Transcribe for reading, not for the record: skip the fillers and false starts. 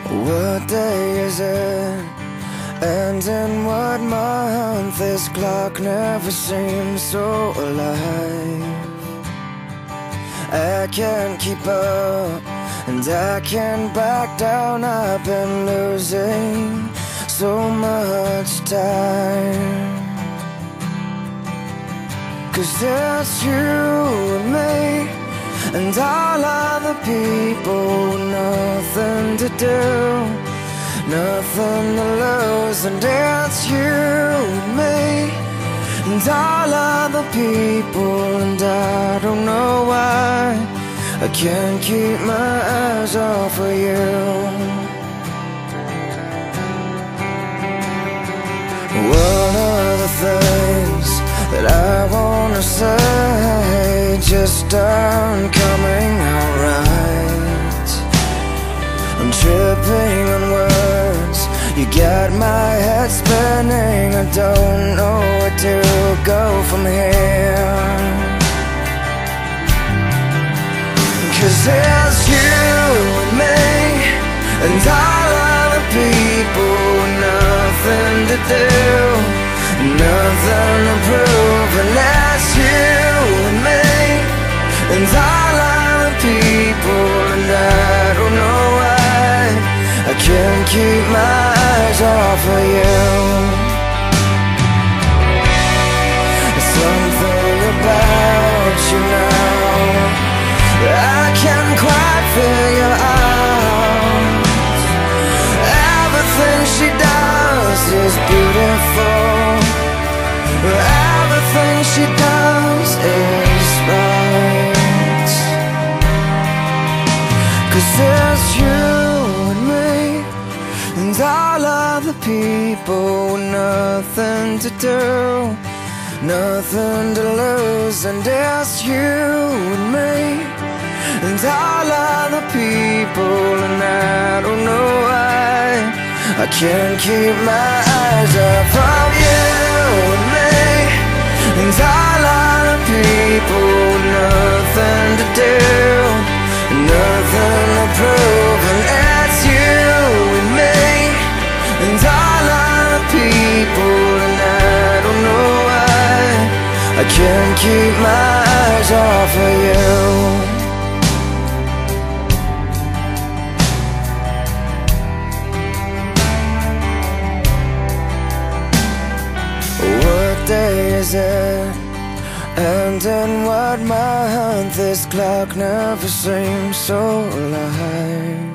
What day is it? And in what month? This clock never seems so alive. I can't keep up, and I can't back down. I've been losing so much time. 'Cause it's you and me, and all other people, nothing to do, nothing to lose. And it's you and me, and all other people, and I don't know why I can't keep my eyes off of you. What are the things that I wanna say just aren't coming out right? I'm tripping on words, you got my head spinning. I don't know where to go from here. 'Cause it's you and me, and all other people, nothing to do, nothing to prove. And that's you and me, and all other people, and I don't know why I can't keep my eyes off of you. There's something about you now that I can't quite figure out. Everything she does is beautiful, everything she does is right. 'Cause it's you and me, and all other people, nothing to do, nothing to lose. And it's you and me, and all other people, and I don't know why I can't keep my eyes off of you and me, and all other people, nothing to do, nothing to prove. And it's you and me, and all other people, and I don't know why I can't keep my eyes off of you. What day is it? And in what month? This clock never seems so alive.